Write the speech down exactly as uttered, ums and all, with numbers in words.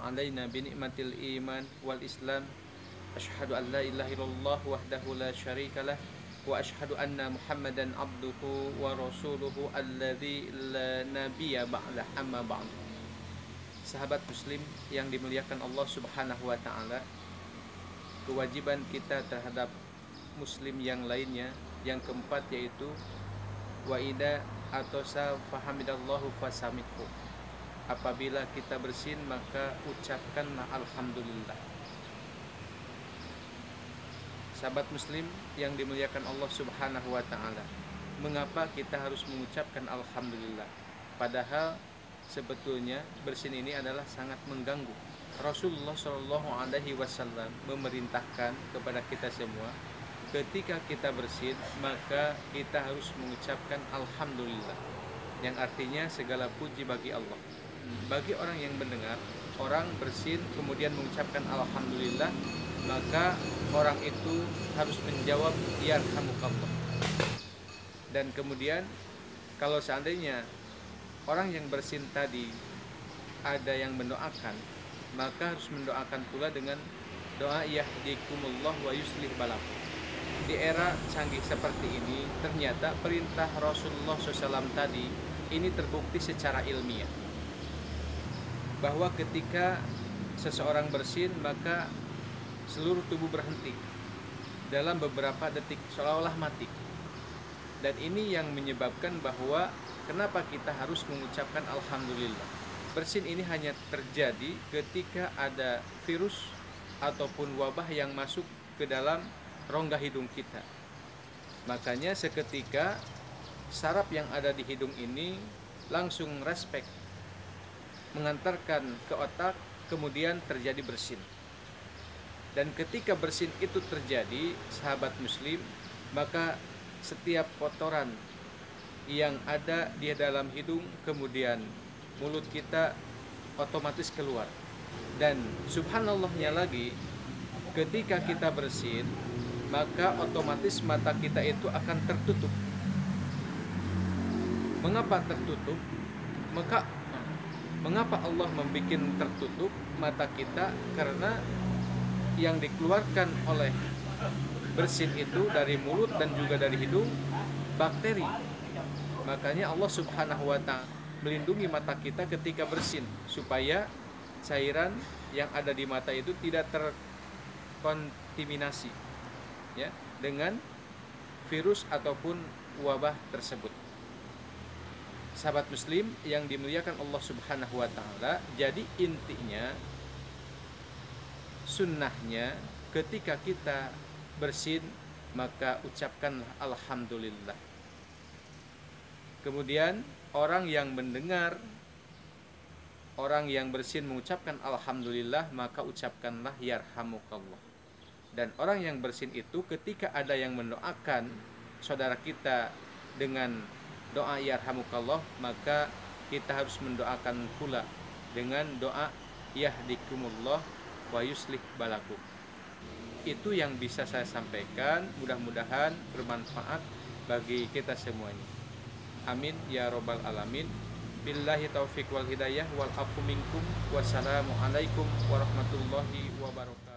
alaina bi ni'matil iman wal islam. Asyhadu an la ilaha illallah wahdahu la syarikalah wa asyhadu anna Muhammadan abduhu wa rasuluhu alladzi la nabiyya ba'da amma ba'd. Sahabat muslim yang dimuliakan Allah Subhanahu wa taala, kewajiban kita terhadap muslim yang lainnya yang keempat yaitu wa ida atau sa fahamidallahu fasamikhu. Apabila kita bersin maka ucapkanlah alhamdulillah. Sahabat muslim yang dimuliakan Allah Subhanahu wa taala, mengapa kita harus mengucapkan alhamdulillah? Padahal sebetulnya bersin ini adalah sangat mengganggu. Rasulullah shallallahu alaihi wasallam memerintahkan kepada kita semua, ketika kita bersin maka kita harus mengucapkan alhamdulillah, yang artinya segala puji bagi Allah. Bagi orang yang mendengar orang bersin kemudian mengucapkan alhamdulillah, maka orang itu harus menjawab yarhamukallah. Dan kemudian kalau seandainya orang yang bersin tadi ada yang mendoakan, maka harus mendoakan pula dengan doa yahdikumullah wa yuslih balakum. Di era canggih seperti ini, ternyata perintah Rasulullah shallallahu alaihi wasallam tadi ini terbukti secara ilmiah, bahwa ketika seseorang bersin maka seluruh tubuh berhenti dalam beberapa detik, seolah-olah mati. Dan ini yang menyebabkan bahwa kenapa kita harus mengucapkan alhamdulillah. Bersin ini hanya terjadi ketika ada virus ataupun wabah yang masuk ke dalam rongga hidung kita. Makanya seketika saraf yang ada di hidung ini langsung respek mengantarkan ke otak, kemudian terjadi bersin. Dan ketika bersin itu terjadi, sahabat muslim, maka setiap kotoran yang ada di dalam hidung, kemudian mulut kita otomatis keluar. Dan subhanallahnya lagi, ketika kita bersin, maka otomatis mata kita itu akan tertutup. Mengapa tertutup? Maka mengapa Allah membuat tertutup mata kita? Karena yang dikeluarkan oleh bersin itu dari mulut dan juga dari hidung bakteri. Makanya Allah Subhanahu wa taala melindungi mata kita ketika bersin supaya cairan yang ada di mata itu tidak terkontaminasi ya dengan virus ataupun wabah tersebut. Sahabat muslim yang dimuliakan Allah Subhanahu wa taala, jadi intinya sunnahnya ketika kita bersin maka ucapkanlah alhamdulillah. Kemudian orang yang mendengar orang yang bersin mengucapkan alhamdulillah, maka ucapkanlah yarhamukallah. Dan orang yang bersin itu ketika ada yang mendoakan saudara kita dengan doa yarhamukallah, maka kita harus mendoakan pula dengan doa yahdikumullah wa yuslih balakum. Itu yang bisa saya sampaikan, mudah-mudahan bermanfaat bagi kita semuanya. Amin ya robbal alamin. Billahi taufiq wal hidayah wal afu minkum. Wassalamualaikum warahmatullahi wabarakatuh.